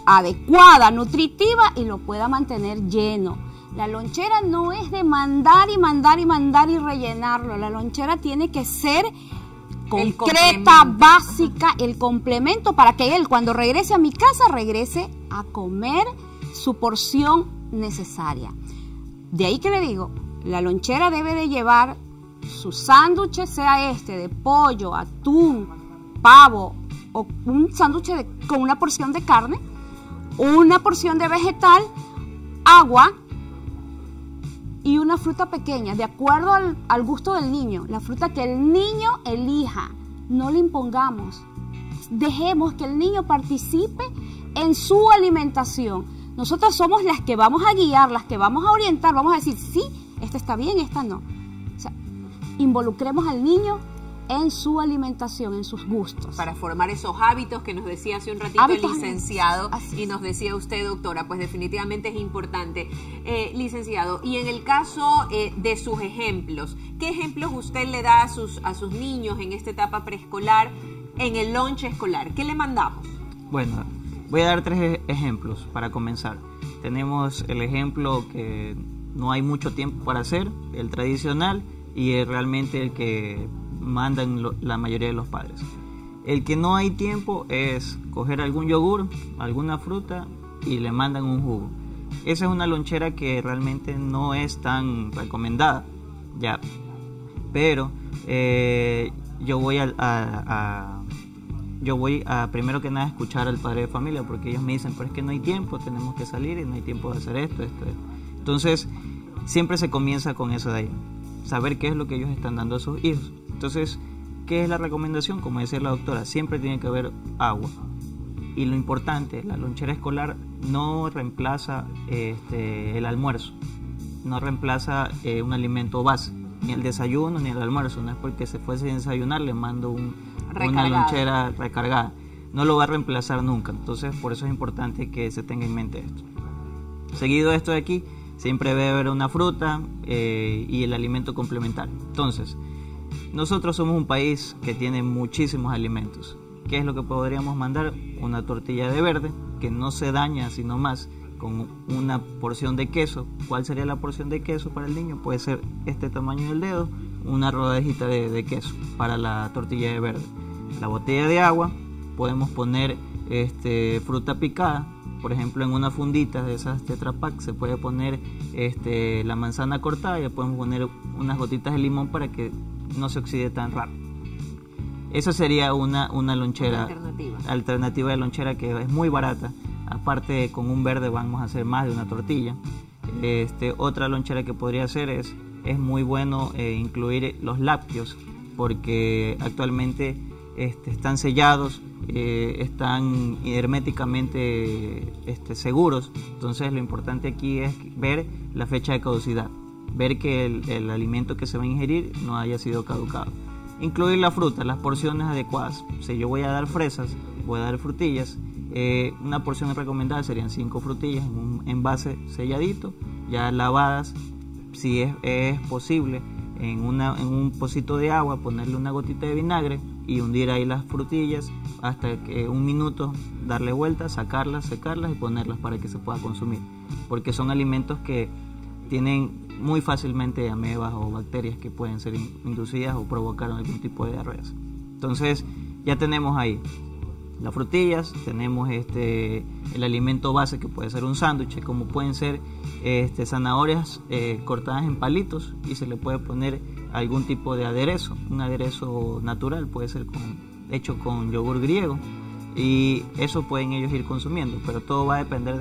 [SPEAKER 3] adecuada, nutritiva y lo pueda mantener lleno. La lonchera no es de mandar y mandar y mandar y rellenarlo. La lonchera tiene que ser concreta, básica, el complemento para que él cuando regrese a mi casa regrese a comer su porción necesaria. De ahí que le digo, la lonchera debe de llevar su sándwich, sea de pollo, atún, pavo o un sándwich con una porción de carne, una porción de vegetal, agua y una fruta pequeña, de acuerdo al gusto del niño, la fruta que el niño elija. No le impongamos, dejemos que el niño participe en su alimentación. Nosotras somos las que vamos a guiar, las que vamos a orientar, vamos a decir, sí, esta está bien, esta no. O sea, involucremos al niño en su alimentación, en sus gustos.
[SPEAKER 1] Para formar esos hábitos que nos decía hace un ratito el licenciado y nos decía usted, doctora, pues definitivamente es importante. Licenciado, y en el caso de sus ejemplos, ¿qué ejemplos usted le da a sus niños en esta etapa preescolar, en el lunch escolar? ¿Qué le mandamos?
[SPEAKER 4] Bueno, voy a dar 3 ejemplos para comenzar. Tenemos el ejemplo que no hay mucho tiempo para hacer, el tradicional, y realmente el que mandan la mayoría de los padres. El que no hay tiempo es coger algún yogur, alguna fruta y le mandan un jugo. Esa es una lonchera que realmente no es tan recomendada, ya. Pero yo voy a primero que nada escuchar al padre de familia, porque ellos me dicen, pero es que no hay tiempo, tenemos que salir y no hay tiempo de hacer esto. Entonces siempre se comienza con eso de ahí, saber qué es lo que ellos están dando a sus hijos. Entonces, ¿qué es la recomendación? Como decía la doctora, siempre tiene que haber agua. Y lo importante, la lonchera escolar no reemplaza el almuerzo, no reemplaza un alimento base, ni el desayuno ni el almuerzo. No es porque se fuese a desayunar le mando una lonchera recargada, no lo va a reemplazar nunca. Entonces, por eso es importante que se tenga en mente esto. Seguido de esto de aquí, siempre debe haber una fruta y el alimento complementario. Entonces, nosotros somos un país que tiene muchísimos alimentos. ¿Qué es lo que podríamos mandar? Una tortilla de verde que no se daña sino más con una porción de queso. ¿Cuál sería la porción de queso para el niño? Puede ser este tamaño del dedo, una rodajita de queso para la tortilla de verde. La botella de agua, podemos poner fruta picada. Por ejemplo, en una fundita de esas Tetra Pak se puede poner la manzana cortada y le podemos poner unas gotitas de limón para que no se oxide tan rápido. Esa sería una lonchera alternativa de lonchera que es muy barata. Aparte, con un verde vamos a hacer más de una tortilla. Otra lonchera que podría hacer es muy bueno incluir los lácteos, porque actualmente están sellados, están herméticamente seguros. Entonces lo importante aquí es ver la fecha de caducidad, ver que el alimento que se va a ingerir no haya sido caducado. Incluir la fruta, las porciones adecuadas. Si yo voy a dar fresas, voy a dar frutillas, una porción recomendada serían 5 frutillas en un envase selladito, ya lavadas, si es posible, en un pocito de agua, ponerle una gotita de vinagre y hundir ahí las frutillas hasta que 1 minuto, darle vuelta, sacarlas, secarlas y ponerlas para que se pueda consumir, porque son alimentos que tienen muy fácilmente amebas o bacterias que pueden ser inducidas o provocar algún tipo de diarreas. Entonces ya tenemos ahí las frutillas, tenemos el alimento base que puede ser un sándwich, como pueden ser zanahorias cortadas en palitos y se le puede poner algún tipo de aderezo, un aderezo natural, puede ser hecho con yogur griego, y eso pueden ellos ir consumiendo, pero todo va a depender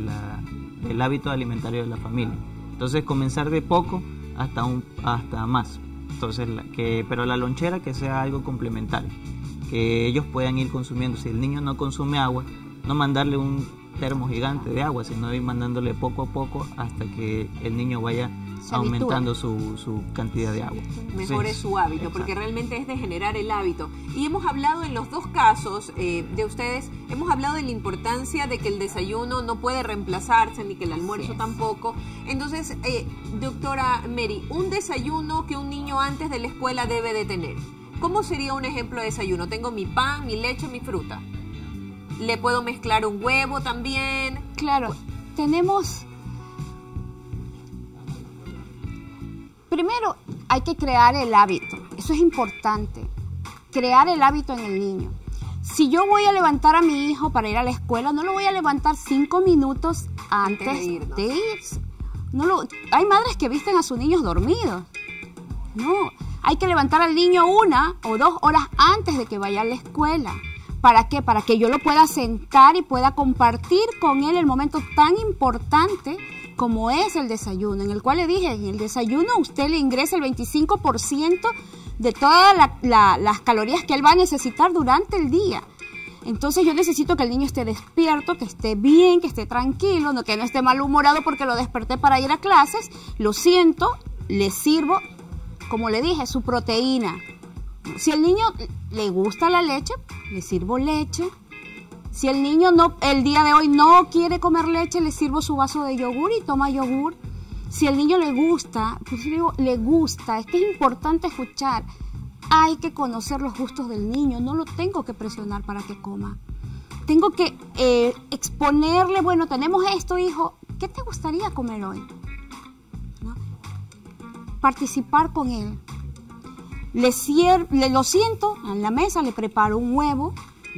[SPEAKER 4] del hábito alimentario de la familia. Entonces comenzar de poco hasta más. Entonces, pero la lonchera que sea algo complementario, que ellos puedan ir consumiendo. Si el niño no consume agua, no mandarle un termo gigante de agua, sino ir mandándole poco a poco hasta que el niño vaya aumentando su cantidad de agua.
[SPEAKER 1] Mejore su hábito, exacto, porque realmente es de generar el hábito. Y hemos hablado en los dos casos de ustedes, hemos hablado de la importancia de que el desayuno no puede reemplazarse, ni que el almuerzo tampoco. Entonces, doctora Mary, un desayuno que un niño antes de la escuela debe de tener. ¿Cómo sería un ejemplo de desayuno? Tengo mi pan, mi leche, mi fruta. ¿Le puedo mezclar un huevo también?
[SPEAKER 3] Claro, tenemos... Primero hay que crear el hábito, eso es importante, crear el hábito en el niño. Si yo voy a levantar a mi hijo para ir a la escuela, no lo voy a levantar 5 minutos antes de irse. Hay madres que visten a sus niños dormidos. No, hay que levantar al niño 1 o 2 horas antes de que vaya a la escuela. ¿Para qué? Para que yo lo pueda sentar y pueda compartir con él el momento tan importante como es el desayuno, en el cual le dije, en el desayuno usted le ingresa el 25% de todas las calorías que él va a necesitar durante el día. Entonces yo necesito que el niño esté despierto, que esté bien, que esté tranquilo, que no esté malhumorado porque lo desperté para ir a clases. Lo siento, le sirvo, como le dije, su proteína. Si al niño le gusta la leche, le sirvo leche. Si el niño el día de hoy no quiere comer leche, le sirvo su vaso de yogur y toma yogur. Si al niño le gusta, pues digo, le gusta. Es que es importante escuchar. Hay que conocer los gustos del niño. No lo tengo que presionar para que coma. Tengo que exponerle, bueno, tenemos esto, hijo. ¿Qué te gustaría comer hoy? ¿No? Participar con él. Lo siento en la mesa, le preparo un huevo,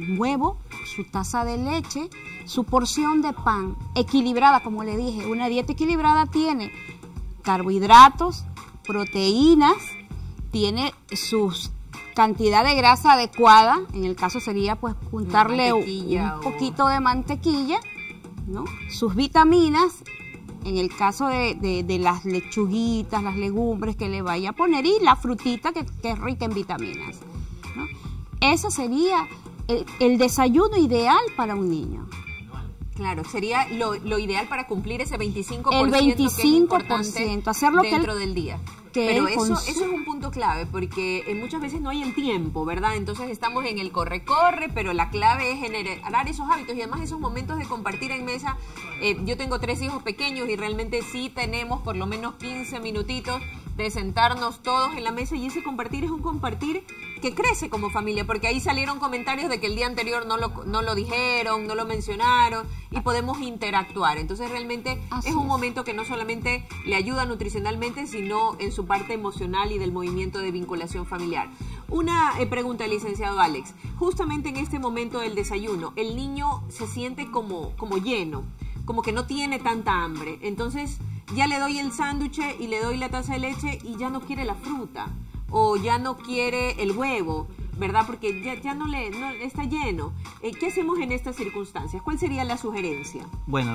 [SPEAKER 3] su taza de leche, su porción de pan, equilibrada, como le dije. Una dieta equilibrada tiene carbohidratos, proteínas, tiene su cantidad de grasa adecuada. En el caso sería pues juntarle un poquito de mantequilla, ¿no? Sus vitaminas, en el caso de las lechuguitas, las legumbres que le vaya a poner, y la frutita que es rica en vitaminas, ¿no? Eso sería el desayuno ideal para un niño.
[SPEAKER 1] Claro, sería lo ideal para cumplir ese 25%,
[SPEAKER 3] el 25%,
[SPEAKER 1] que es importante
[SPEAKER 3] hacerlo
[SPEAKER 1] dentro del día. Pero eso es un punto clave, porque muchas veces no hay el tiempo, ¿verdad? Entonces estamos en el corre-corre, pero la clave es generar esos hábitos y además esos momentos de compartir en mesa. Yo tengo 3 hijos pequeños y realmente sí tenemos por lo menos 15 minutitos de sentarnos todos en la mesa, y ese compartir es un compartir que crece como familia, porque ahí salieron comentarios de que el día anterior no lo dijeron, no lo mencionaron, y podemos interactuar. Entonces realmente es un momento que no solamente le ayuda nutricionalmente, sino en su parte emocional y del movimiento de vinculación familiar. Una pregunta, licenciado Alex. Justamente en este momento del desayuno, el niño se siente como lleno, como que no tiene tanta hambre. Entonces ya le doy el sándwich y le doy la taza de leche y ya no quiere la fruta o ya no quiere el huevo, ¿verdad? Porque ya no está lleno. ¿Qué hacemos en estas circunstancias? ¿Cuál sería la sugerencia?
[SPEAKER 4] Bueno,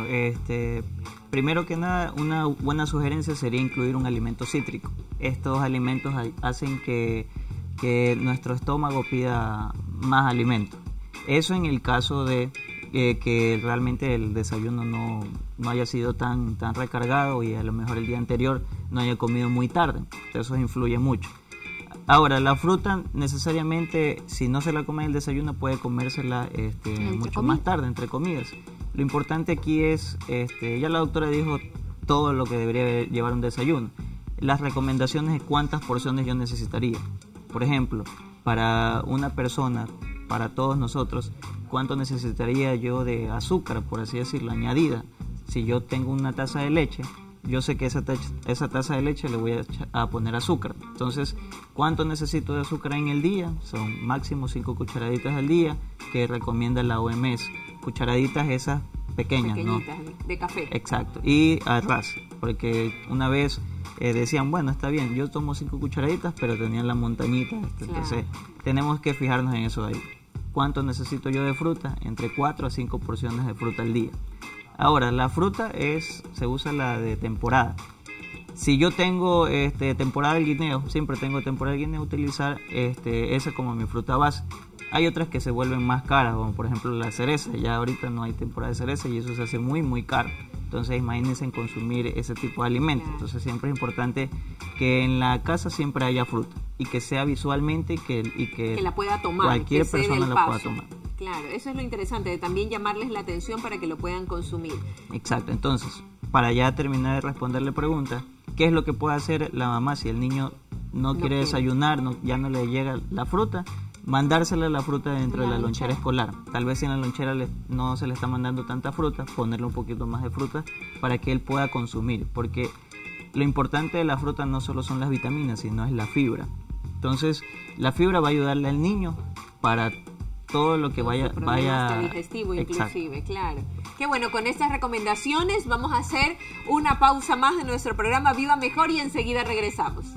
[SPEAKER 4] primero que nada, una buena sugerencia sería incluir un alimento cítrico. Estos alimentos hacen que nuestro estómago pida más alimento. Eso en el caso de que realmente el desayuno no haya sido tan recargado y a lo mejor el día anterior no haya comido muy tarde. Entonces eso influye mucho. Ahora, la fruta necesariamente, si no se la come en el desayuno, puede comérsela mucho más tarde, entre comidas. Lo importante aquí es, ya la doctora dijo todo lo que debería llevar un desayuno. Las recomendaciones de cuántas porciones yo necesitaría. Por ejemplo, para una persona, para todos nosotros, ¿cuánto necesitaría yo de azúcar, por así decirlo, añadida? Si yo tengo una taza de leche, yo sé que esa taza de leche le voy a poner azúcar. Entonces, ¿cuánto necesito de azúcar en el día? Son máximo 5 cucharaditas al día, que recomienda la OMS. Cucharaditas esas pequeñas, ¿no?
[SPEAKER 1] De café.
[SPEAKER 4] Exacto. Y a ras, porque una vez decían, bueno, está bien, yo tomo 5 cucharaditas, pero tenían la montañita. Entonces, tenemos que fijarnos en eso ahí. ¿Cuánto necesito yo de fruta? Entre 4 a 5 porciones de fruta al día. Ahora, la fruta se usa la de temporada. Si yo tengo temporada del guineo, siempre tengo temporada del guineo, utilizar esa como mi fruta base. Hay otras que se vuelven más caras, como por ejemplo la cereza. Ya ahorita no hay temporada de cereza y eso se hace muy, muy caro. Entonces imagínense en consumir ese tipo de alimentos. Entonces siempre es importante que en la casa siempre haya fruta y que sea visualmente y que
[SPEAKER 1] la pueda tomar,
[SPEAKER 4] cualquier persona la pueda tomar.
[SPEAKER 1] Claro, eso es lo interesante, de también llamarles la atención para que lo puedan consumir.
[SPEAKER 4] Exacto, entonces, para ya terminar de responderle preguntas, ¿qué es lo que puede hacer la mamá si el niño no quiere desayunar, ya no le llega la fruta? mandársela la fruta dentro de la lonchera escolar. Tal vez si en la lonchera no se le está mandando tanta fruta, ponerle un poquito más de fruta para que él pueda consumir, porque lo importante de la fruta no solo son las vitaminas, sino es la fibra. Entonces, la fibra va a ayudarle al niño para todo lo que vaya
[SPEAKER 1] hasta digestivo inclusive, claro. Qué bueno, con estas recomendaciones vamos a hacer una pausa más de nuestro programa Viva Mejor y enseguida regresamos.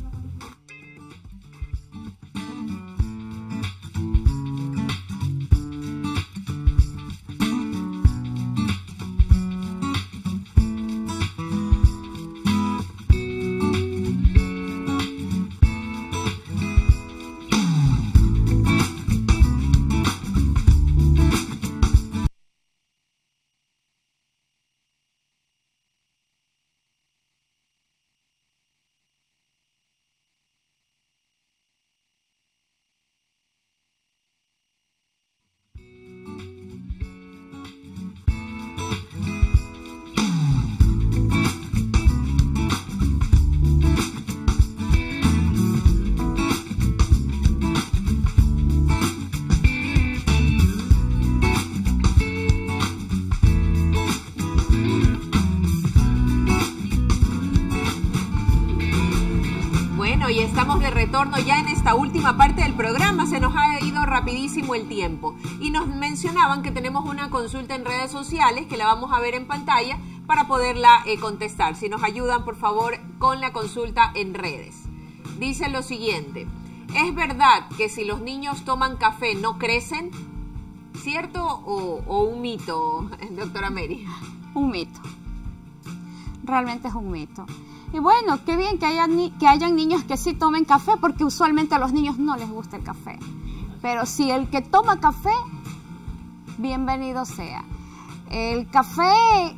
[SPEAKER 1] Y estamos de retorno ya en esta última parte del programa. Se nos ha ido rapidísimo el tiempo y nos mencionaban que tenemos una consulta en redes sociales que la vamos a ver en pantalla para poderla contestar. Si nos ayudan, por favor, con la consulta en redes. Dice lo siguiente: ¿es verdad que si los niños toman café no crecen? ¿Cierto o un mito, doctora Mary?
[SPEAKER 3] Un mito. Realmente es un mito. Y bueno, qué bien que hayan niños que sí tomen café, porque usualmente a los niños no les gusta el café. Pero si el que toma café, bienvenido sea. El café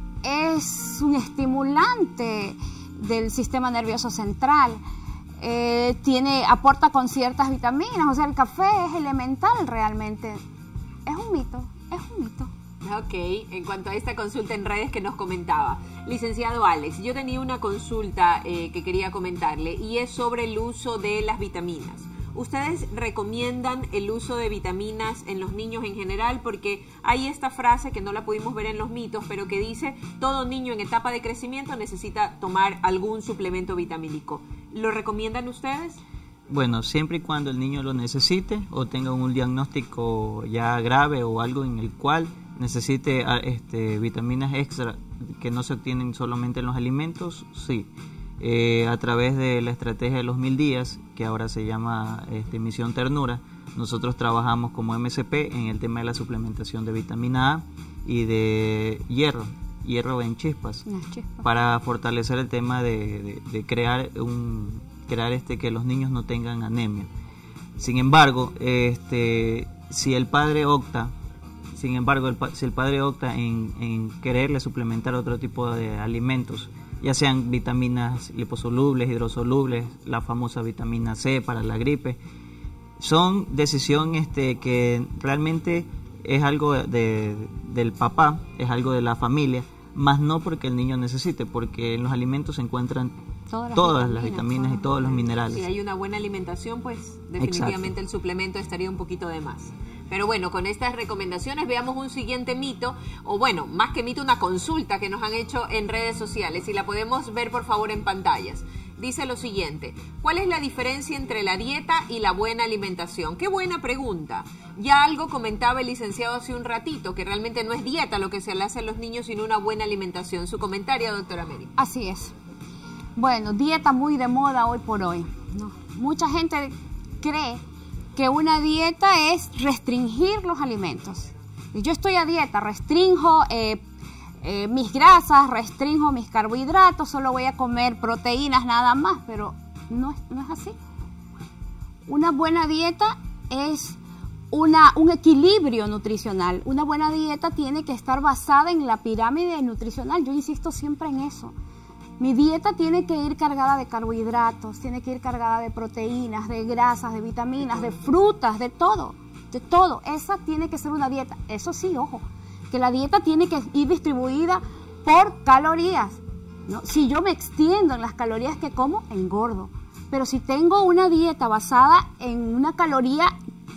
[SPEAKER 3] es un estimulante del sistema nervioso central. Aporta con ciertas vitaminas, o sea, el café es elemental realmente. Es un mito, es un mito.
[SPEAKER 1] Ok, en cuanto a esta consulta en redes que nos comentaba, licenciado Alex, yo tenía una consulta que quería comentarle y es sobre el uso de las vitaminas. ¿Ustedes recomiendan el uso de vitaminas en los niños en general? Porque hay esta frase que no la pudimos ver en los mitos, pero que dice: todo niño en etapa de crecimiento necesita tomar algún suplemento vitamínico. ¿Lo recomiendan ustedes?
[SPEAKER 4] Bueno, siempre y cuando el niño lo necesite o tenga un diagnóstico ya grave o algo en el cual necesite vitaminas extra que no se obtienen solamente en los alimentos, sí. A través de la estrategia de los 1000 días, que ahora se llama Misión Ternura, nosotros trabajamos como MSP en el tema de la suplementación de vitamina A y de hierro en chispas, para fortalecer el tema de crear que los niños no tengan anemia. Sin embargo, si el padre opta en quererle suplementar otro tipo de alimentos, ya sean vitaminas liposolubles, hidrosolubles, la famosa vitamina C para la gripe, son decisión que realmente es algo del papá, es algo de la familia, más no porque el niño necesite, porque en los alimentos se encuentran todas las vitaminas y todos los minerales.
[SPEAKER 1] Si hay una buena alimentación, pues definitivamente Exacto. El suplemento estaría un poquito de más. Pero bueno, con estas recomendaciones veamos un siguiente mito, o bueno, más que mito, una consulta que nos han hecho en redes sociales, y la podemos ver por favor en pantallas. Dice lo siguiente: ¿cuál es la diferencia entre la dieta y la buena alimentación? Qué buena pregunta. Ya algo comentaba el licenciado hace un ratito, que realmente no es dieta lo que se le hace a los niños, sino una buena alimentación. Su comentario, doctora Mary.
[SPEAKER 3] Así es. Bueno, dieta muy de moda hoy por hoy, ¿no? Mucha gente cree que una dieta es restringir los alimentos. Yo estoy a dieta, restringo mis grasas, restringo mis carbohidratos, solo voy a comer proteínas nada más, pero no es así. Una buena dieta es un equilibrio nutricional. Una buena dieta tiene que estar basada en la pirámide nutricional. Yo insisto siempre en eso. Mi dieta tiene que ir cargada de carbohidratos, tiene que ir cargada de proteínas, de grasas, de vitaminas, de frutas, de todo, de todo. Esa tiene que ser una dieta. Eso sí, ojo, que la dieta tiene que ir distribuida por calorías, ¿no? Si yo me extiendo en las calorías que como, engordo. Pero si tengo una dieta basada en una caloría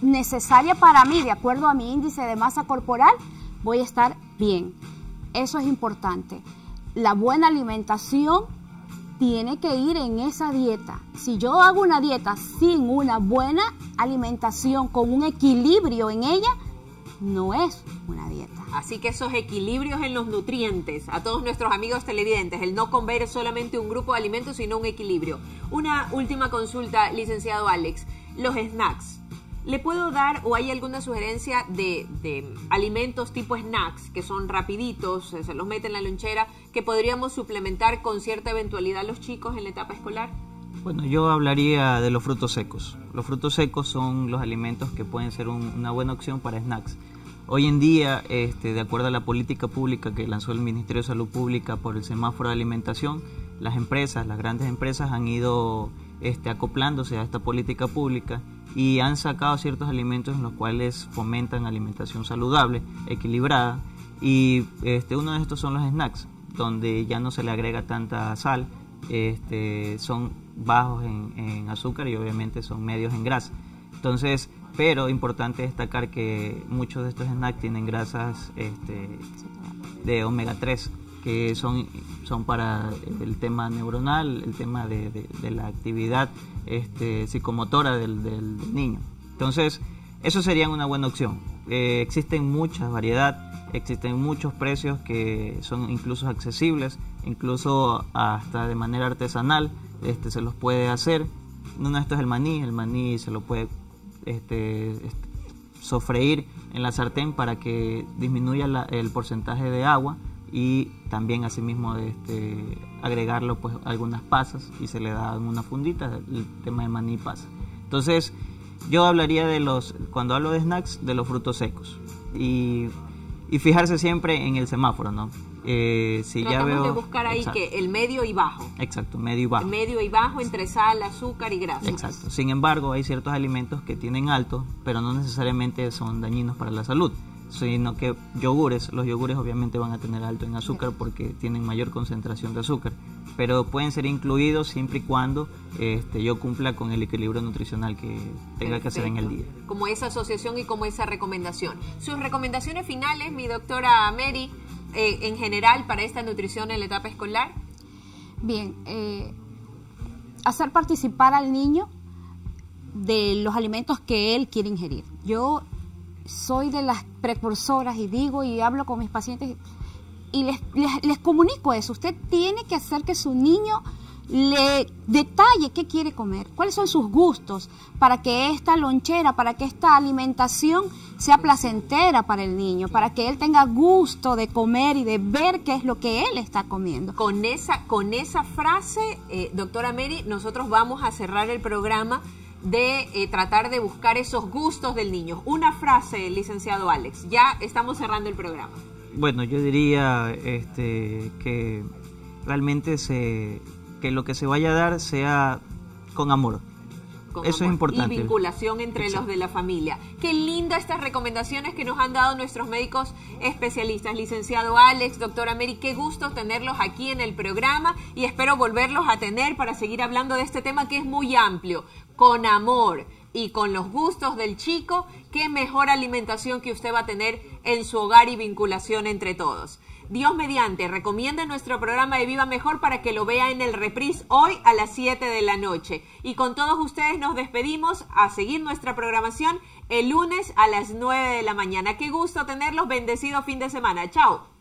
[SPEAKER 3] necesaria para mí, de acuerdo a mi índice de masa corporal, voy a estar bien. Eso es importante. La buena alimentación tiene que ir en esa dieta. Si yo hago una dieta sin una buena alimentación, con un equilibrio en ella, no es una dieta.
[SPEAKER 1] Así que esos equilibrios en los nutrientes, a todos nuestros amigos televidentes, el no comer solamente un grupo de alimentos, sino un equilibrio. Una última consulta, licenciado Alex. Los snacks, ¿le puedo dar o hay alguna sugerencia de alimentos tipo snacks, que son rapiditos, se los meten en la lonchera, que podríamos suplementar con cierta eventualidad a los chicos en la etapa escolar?
[SPEAKER 4] Bueno, yo hablaría de los frutos secos. Los frutos secos son los alimentos que pueden ser una buena opción para snacks. Hoy en día, de acuerdo a la política pública que lanzó el Ministerio de Salud Pública por el semáforo de alimentación, las grandes empresas han ido acoplándose a esta política pública y han sacado ciertos alimentos en los cuales fomentan alimentación saludable, equilibrada, y uno de estos son los snacks, donde ya no se le agrega tanta sal, son bajos en azúcar y obviamente son medios en grasa. Entonces, pero importante destacar que muchos de estos snacks tienen grasas de omega 3, que son para el tema neuronal, el tema de la actividad psicomotora del niño. Entonces, eso sería una buena opción. Existen muchas variedades, existen muchos precios que son incluso accesibles, incluso hasta de manera artesanal se los puede hacer. Uno de estos es el maní se lo puede sofreír en la sartén para que disminuya el porcentaje de agua, y también asimismo agregarlo pues algunas pasas y se le da una fundita, el tema de maní pasa. Entonces yo hablaría cuando hablo de snacks, de los frutos secos y fijarse siempre en el semáforo, ¿no?
[SPEAKER 1] Tratamos de buscar ahí, exacto, que el medio y bajo.
[SPEAKER 4] Exacto, medio y bajo.
[SPEAKER 1] Medio y bajo entre sal, azúcar y grasa.
[SPEAKER 4] Exacto. Sin embargo, hay ciertos alimentos que tienen alto, pero no necesariamente son dañinos para la salud, sino que los yogures obviamente van a tener alto en azúcar porque tienen mayor concentración de azúcar, pero pueden ser incluidos siempre y cuando yo cumpla con el equilibrio nutricional que tenga que hacer en el día.
[SPEAKER 1] Como esa asociación y como esa recomendación. Sus recomendaciones finales, mi doctora Mary, en general para esta nutrición en la etapa escolar.
[SPEAKER 3] Bien, hacer participar al niño de los alimentos que él quiere ingerir. Yo soy de las precursoras y digo y hablo con mis pacientes y les comunico eso. Usted tiene que hacer que su niño le detalle qué quiere comer, cuáles son sus gustos, para que esta lonchera, para que esta alimentación sea placentera para el niño, para que él tenga gusto de comer y de ver qué es lo que él está comiendo.
[SPEAKER 1] Con esa frase, doctora Mary, nosotros vamos a cerrar el programa de tratar de buscar esos gustos del niño. Una frase, licenciado Alex, ya estamos cerrando el programa.
[SPEAKER 4] Bueno, yo diría que realmente que lo que se vaya a dar sea con amor. Eso es importante.
[SPEAKER 1] Y vinculación entre
[SPEAKER 4] Exacto.
[SPEAKER 1] los de la familia. Qué lindas estas recomendaciones que nos han dado nuestros médicos especialistas. Licenciado Alex, doctora Mary, qué gusto tenerlos aquí en el programa y espero volverlos a tener para seguir hablando de este tema que es muy amplio. Con amor y con los gustos del chico, qué mejor alimentación que usted va a tener en su hogar y vinculación entre todos. Dios mediante, recomienda nuestro programa de Viva Mejor para que lo vea en el reprise hoy a las 7 de la noche. Y con todos ustedes nos despedimos a seguir nuestra programación el lunes a las 9 de la mañana. Qué gusto tenerlos, bendecido fin de semana. Chao.